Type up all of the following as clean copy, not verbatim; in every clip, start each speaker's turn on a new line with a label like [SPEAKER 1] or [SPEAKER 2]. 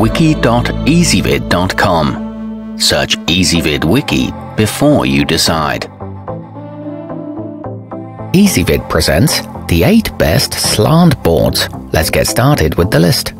[SPEAKER 1] wiki.ezvid.com. Search Ezvid Wiki before you decide.
[SPEAKER 2] Ezvid presents the 8 best slant boards. Let's get started with the list.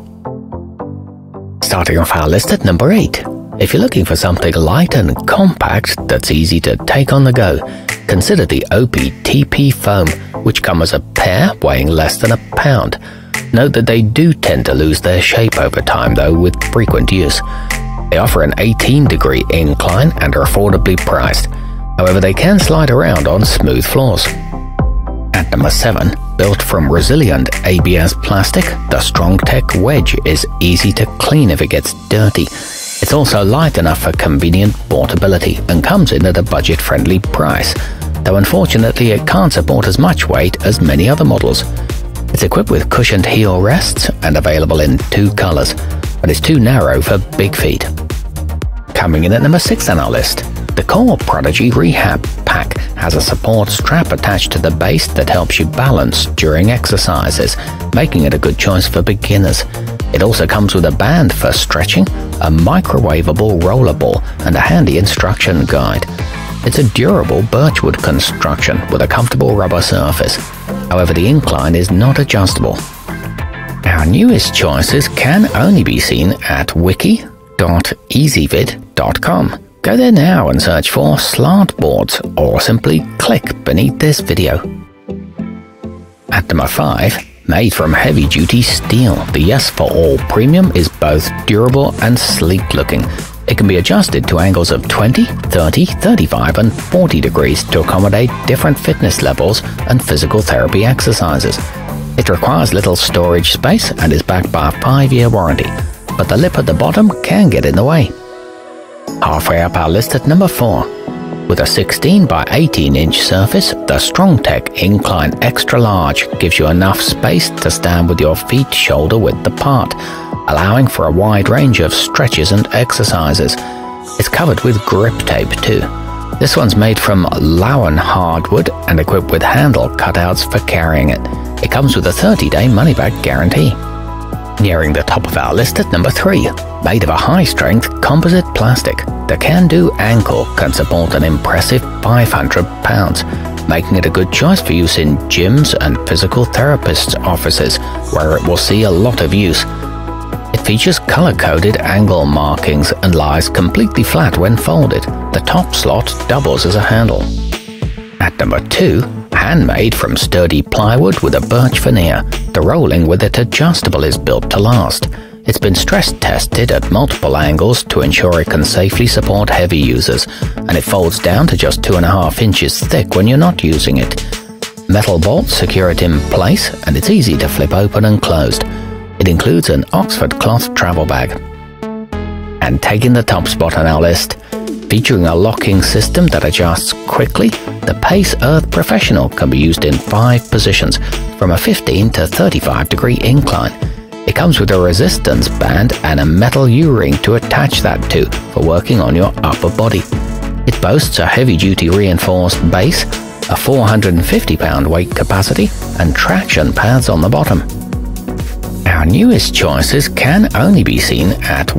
[SPEAKER 2] Starting off our list at number 8. If you're looking for something light and compact that's easy to take on the go, consider the optp foam, which come as a pair weighing less than a pound. Note that they do tend to lose their shape over time though with frequent use. They offer an 18-degree incline and are affordably priced. However, they can slide around on smooth floors. At number 7, built from resilient ABS plastic, the strongtek wedge is easy to clean if it gets dirty. It's also light enough for convenient portability and comes in at a budget-friendly price, though unfortunately it can't support as much weight as many other models. It's equipped with cushioned heel rests and available in 2 colors, but it's too narrow for big feet. Coming in at number 6 on our list, the core Prodigy Rehab pack has a support strap attached to the base that helps you balance during exercises, making it a good choice for beginners. It also comes with a band for stretching, a microwavable roller ball, and a handy instruction guide. It's a durable birchwood construction with a comfortable rubber surface. However, the incline is not adjustable. Our newest choices can only be seen at wiki.ezvid.com. Go there now and search for slant boards, or simply click beneath this video. At number 5, made from heavy-duty steel, the Yes for All Premium is both durable and sleek-looking. It can be adjusted to angles of 20, 30, 35 and 40 degrees to accommodate different fitness levels and physical therapy exercises. It requires little storage space and is backed by a 5-year warranty, but the lip at the bottom can get in the way. Halfway up our list at number 4. With a 16 by 18 inch surface, the strongtek Incline Extra Large gives you enough space to stand with your feet shoulder width apart, allowing for a wide range of stretches and exercises. It's covered with grip tape too. This one's made from Lowen hardwood and equipped with handle cutouts for carrying it. It comes with a 30-day money-back guarantee. Nearing the top of our list at number 3. Made of a high-strength composite plastic, the Cando ankle can support an impressive 500 pounds, making it a good choice for use in gyms and physical therapists' offices, where it will see a lot of use. It features color-coded angle markings and lies completely flat when folded. The top slot doubles as a handle. At number 2, handmade from sturdy plywood with a birch veneer, the rolling with it adjustable is built to last. It's been stress-tested at multiple angles to ensure it can safely support heavy users, and it folds down to just 2.5 inches thick when you're not using it. Metal bolts secure it in place, and it's easy to flip open and closed. It includes an Oxford cloth travel bag. And taking the top spot on our list, featuring a locking system that adjusts quickly, the paceearth Professional can be used in 5 positions from a 15 to 35 degree incline. It comes with a resistance band and a metal U-ring to attach that to for working on your upper body. It boasts a heavy-duty reinforced base, a 450-pound weight capacity, and traction pads on the bottom. Our newest choices can only be seen at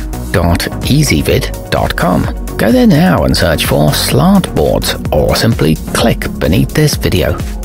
[SPEAKER 2] wiki.ezvid.com. Go there now and search for slant boards, or simply click beneath this video.